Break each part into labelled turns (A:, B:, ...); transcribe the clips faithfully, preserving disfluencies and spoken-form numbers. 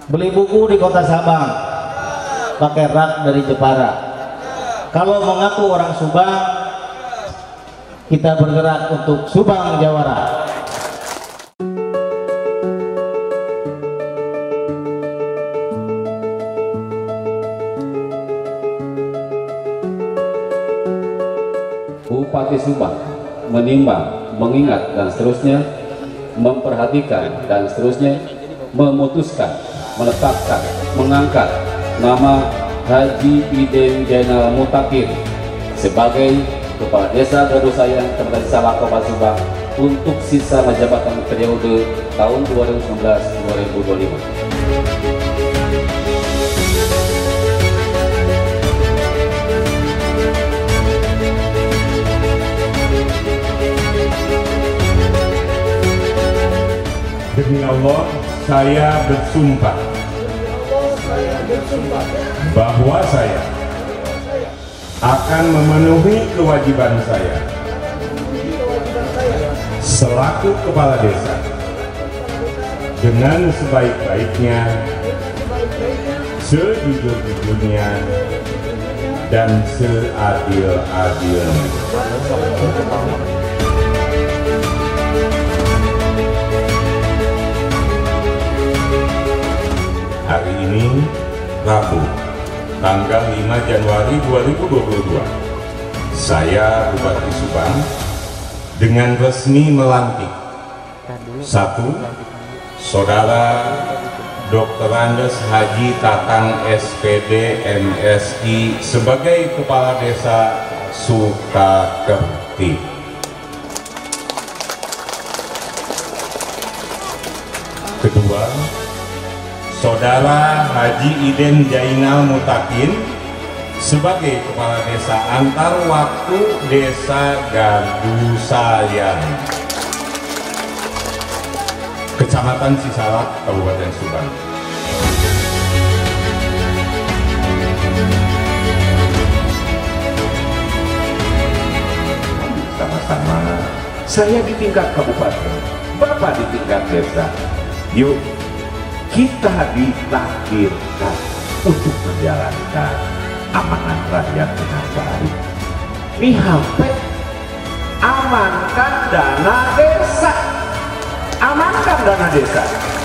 A: Beli buku di kota Sabang pakai rak dari Jepara. Kalau mengaku orang Subang, kita bergerak untuk Subang Jawara.
B: Bupati Subang menimbang, mengingat dan seterusnya, memperhatikan dan seterusnya, memutuskan, menetapkan, mengangkat nama Haji Iden Jainal Mutakin sebagai Kepala Desa Gadosayang Kecamatan Salak Kabupaten Subang untuk sisa masa jabatan periode tahun dua ribu sembilan belas sampai dua ribu dua puluh lima.
C: Demi Allah, saya bersumpah bahwa saya akan memenuhi kewajiban saya selaku kepala desa dengan sebaik-baiknya, sejujur-jujurnya, dan seadil-adilnya. Hari ini, Rabu, tanggal lima Januari dua ribu dua puluh dua, saya Bupati Subang dengan resmi melantik satu, Saudara Doktor Andes Haji Tatang S P D M Si sebagai Kepala Desa Sukakerti. Kedua, Saudara Haji Iden Jainal Mutakin sebagai Kepala Desa Antar Waktu Desa Gadosayang, Kecamatan Sisalak, Kabupaten Subang. Sama-sama, saya di tingkat kabupaten, Bapak di tingkat desa. Yuk, kita ditakdirkan untuk menjalankan amanat rakyat dengan baik. Nih H P, amankan dana desa, amankan dana desa.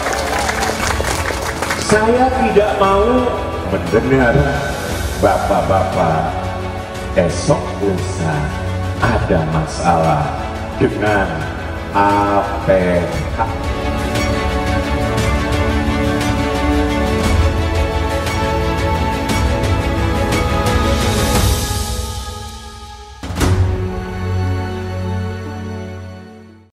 C: Saya tidak mau mendengar bapak-bapak esok lusa ada masalah dengan A P H.